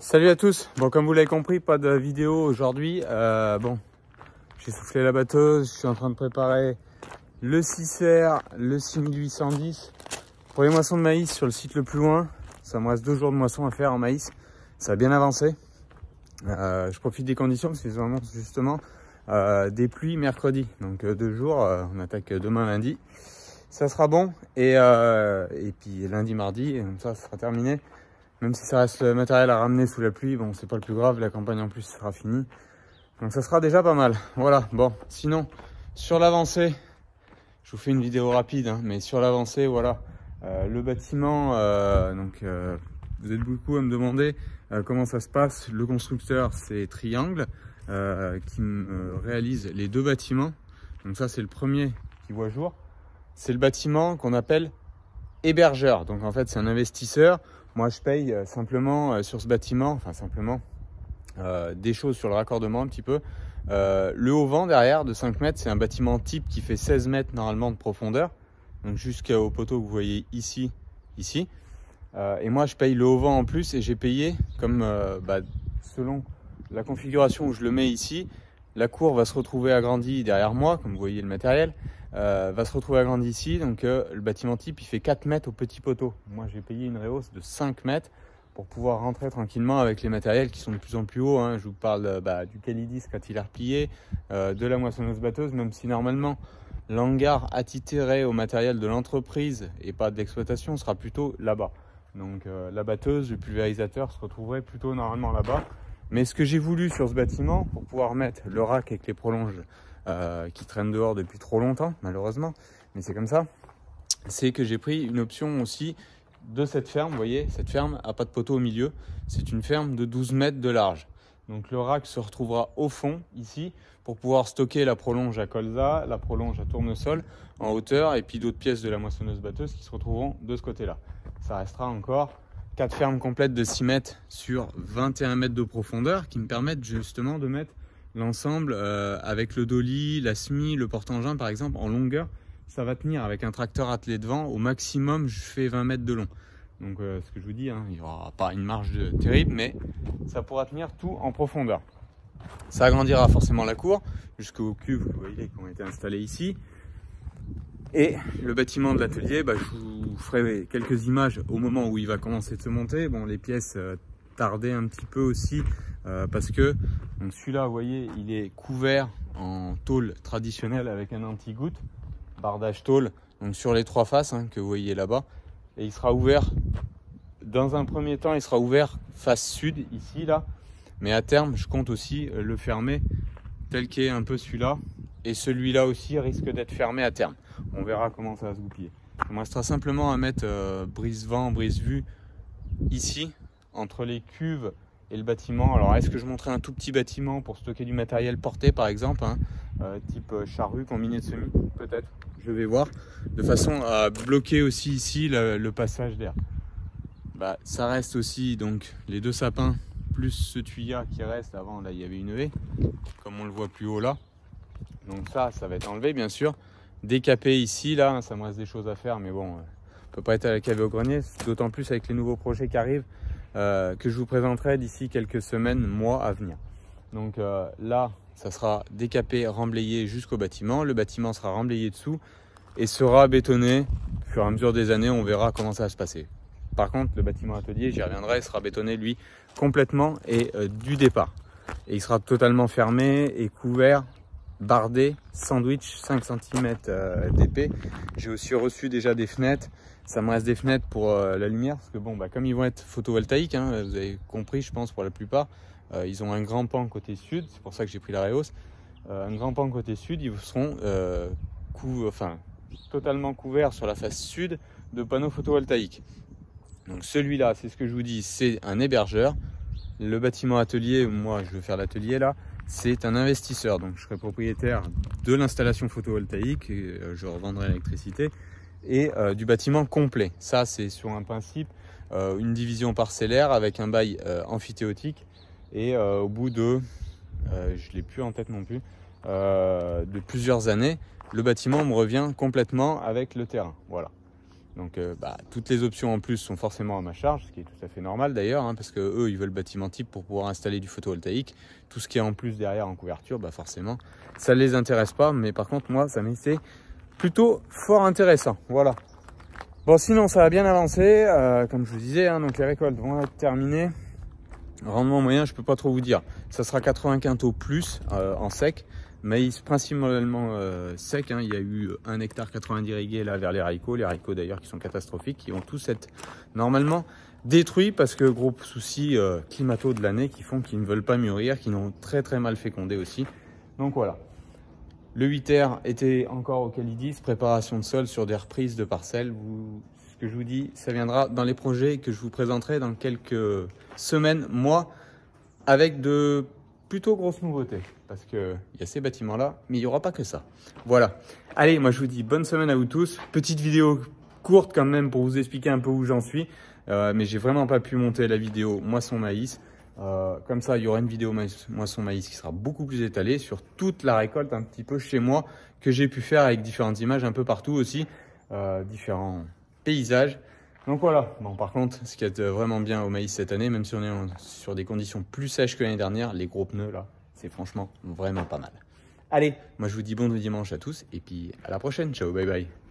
Salut à tous. Bon, comme vous l'avez compris, pas de vidéo aujourd'hui. Bon, j'ai soufflé la batteuse, je suis en train de préparer le 6R, le 6810 pour les moissons de maïs sur le site le plus loin. Ça me reste 2 jours de moisson à faire en maïs. Ça a bien avancé. Je profite des conditions parce qu'ils annoncent justement des pluies mercredi. Donc 2 jours, on attaque demain lundi. Ça sera bon. Et puis lundi, mardi, comme ça sera terminé. Même si ça reste le matériel à ramener sous la pluie, bon, c'est pas le plus grave, la campagne en plus sera finie. Donc ça sera déjà pas mal. Voilà, bon, sinon, sur l'avancée, je vous fais une vidéo rapide, hein, mais sur l'avancée, voilà, le bâtiment, vous êtes beaucoup à me demander comment ça se passe. Le constructeur, c'est Triangle, qui me réalise les 2 bâtiments. Donc ça, c'est le premier qui voit jour. C'est le bâtiment qu'on appelle hébergeur. Donc en fait, c'est un investisseur. Moi, je paye simplement sur ce bâtiment, enfin simplement, des choses sur le raccordement un petit peu. Le haut-vent derrière de 5 mètres, c'est un bâtiment type qui fait 16 mètres normalement de profondeur. Donc jusqu'au poteau que vous voyez ici. Et moi, je paye le haut-vent en plus et j'ai payé comme selon la configuration où je le mets ici. La cour va se retrouver agrandie derrière moi, comme vous voyez le matériel. Va se retrouver agrandi ici, donc le bâtiment type il fait 4 mètres au petit poteau. Moi j'ai payé une réhausse de 5 mètres pour pouvoir rentrer tranquillement avec les matériels qui sont de plus en plus hauts, hein. Je vous parle du Calidis quand il est replié, de la moissonneuse batteuse, même si normalement l'hangar attitré au matériel de l'entreprise et pas de l'exploitation sera plutôt là-bas. Donc la batteuse, le pulvérisateur se retrouverait plutôt normalement là-bas. Mais ce que j'ai voulu sur ce bâtiment, pour pouvoir mettre le rack avec les prolonges qui traînent dehors depuis trop longtemps, malheureusement, mais c'est comme ça, c'est que j'ai pris une option aussi de cette ferme. Vous voyez, cette ferme n'a pas de poteau au milieu. C'est une ferme de 12 mètres de large. Donc le rack se retrouvera au fond, ici, pour pouvoir stocker la prolonge à colza, la prolonge à tournesol en hauteur, et puis d'autres pièces de la moissonneuse batteuse qui se retrouveront de ce côté-là. Ça restera encore 4 fermes complètes de 6 mètres sur 21 mètres de profondeur qui me permettent justement de mettre l'ensemble avec le dolly, la semi, le porte-engin par exemple en longueur. Ça va tenir avec un tracteur attelé devant. Au maximum, je fais 20 mètres de long. Donc ce que je vous dis, hein, il n'y aura pas une marge terrible, mais ça pourra tenir tout en profondeur. Ça agrandira forcément la cour jusqu'aux cuves que vous voyez qui ont été installées ici. Et le bâtiment de l'atelier, je vous ferai quelques images au moment où il va commencer de se monter. Bon, les pièces tardaient un petit peu aussi parce que celui-là, vous voyez, il est couvert en tôle traditionnelle avec un anti-goutte, bardage tôle, donc sur les 3 faces que vous voyez là-bas. Et il sera ouvert, dans un premier temps, il sera ouvert face sud, ici, là. Mais à terme, je compte aussi le fermer tel qu'est un peu celui-là. Et celui-là aussi risque d'être fermé à terme. On verra comment ça va se goupiller. Il me restera simplement à mettre brise-vent, brise-vue ici, entre les cuves et le bâtiment. Alors, est-ce que je montrerai un tout petit bâtiment pour stocker du matériel porté, par exemple, type charrue combinée de semis, peut-être, je vais voir, de façon à bloquer aussi ici le passage d'air. Ça reste aussi donc les 2 sapins plus ce tuyau qui reste. Avant, là, il y avait une haie, comme on le voit plus haut là. Donc ça va être enlevé, bien sûr. Décapé ici, là, ça me reste des choses à faire, mais bon, on peut pas être à la cave au grenier, d'autant plus avec les nouveaux projets qui arrivent, que je vous présenterai d'ici quelques semaines, mois à venir. Donc là, ça sera décapé, remblayé jusqu'au bâtiment. Le bâtiment sera remblayé dessous et sera bétonné. Au fur et à mesure des années, on verra comment ça va se passer. Par contre, le bâtiment atelier, j'y reviendrai, sera bétonné, lui, complètement et du départ. Et il sera totalement fermé et couvert, bardé, sandwich, 5 cm d'épais. J'ai aussi reçu déjà des fenêtres. Ça me reste des fenêtres pour la lumière, parce que bon, comme ils vont être photovoltaïques, vous avez compris, je pense, pour la plupart, ils ont un grand pan côté sud, c'est pour ça que j'ai pris la réhausse. Un grand pan côté sud, ils seront totalement couverts sur la face sud de panneaux photovoltaïques. Donc celui-là, c'est ce que je vous dis, c'est un hébergeur. Le bâtiment atelier, moi je vais faire l'atelier là, c'est un investisseur. Donc je serai propriétaire de l'installation photovoltaïque, et, je revendrai l'électricité, et du bâtiment complet. Ça c'est sur un principe, une division parcellaire avec un bail amphithéotique. Et au bout de, je ne l'ai plus en tête non plus, de plusieurs années, le bâtiment me revient complètement avec le terrain. Voilà. Donc toutes les options en plus sont forcément à ma charge, ce qui est tout à fait normal d'ailleurs, hein, parce que eux ils veulent bâtiment type pour pouvoir installer du photovoltaïque. Tout ce qui est en plus derrière en couverture, forcément ça ne les intéresse pas, mais par contre moi ça m'était plutôt fort intéressant. Voilà. Bon, sinon ça a bien avancé, comme je vous disais, hein, donc les récoltes vont être terminées. Rendement moyen, je peux pas trop vous dire. Ça sera 80 quintaux plus en sec. Maïs principalement sec, hein. Il y a eu 1 hectare 90 irrigués là vers les haricots d'ailleurs qui sont catastrophiques, qui vont tous être normalement détruits parce que gros soucis climato de l'année qui font qu'ils ne veulent pas mûrir, qui n'ont très mal fécondé aussi. Donc voilà. Le 8R était encore au Calidis, préparation de sol sur des reprises de parcelles. Ce que je vous dis, ça viendra dans les projets que je vous présenterai dans quelques semaines, mois, avec de plutôt grosses nouveautés. Parce qu'il y a ces bâtiments-là, mais il n'y aura pas que ça. Voilà. Allez, moi je vous dis bonne semaine à vous tous. Petite vidéo courte quand même pour vous expliquer un peu où j'en suis. Mais j'ai vraiment pas pu monter la vidéo moisson maïs. Comme ça, il y aura une vidéo moisson maïs qui sera beaucoup plus étalée sur toute la récolte un petit peu chez moi que j'ai pu faire avec différentes images un peu partout aussi, différents paysages. Donc voilà. Bon, par contre, ce qui est vraiment bien au maïs cette année, même si on est sur des conditions plus sèches que l'année dernière, les gros pneus là, c'est franchement vraiment pas mal. Allez, moi je vous dis bon dimanche à tous et puis à la prochaine. Ciao, bye bye.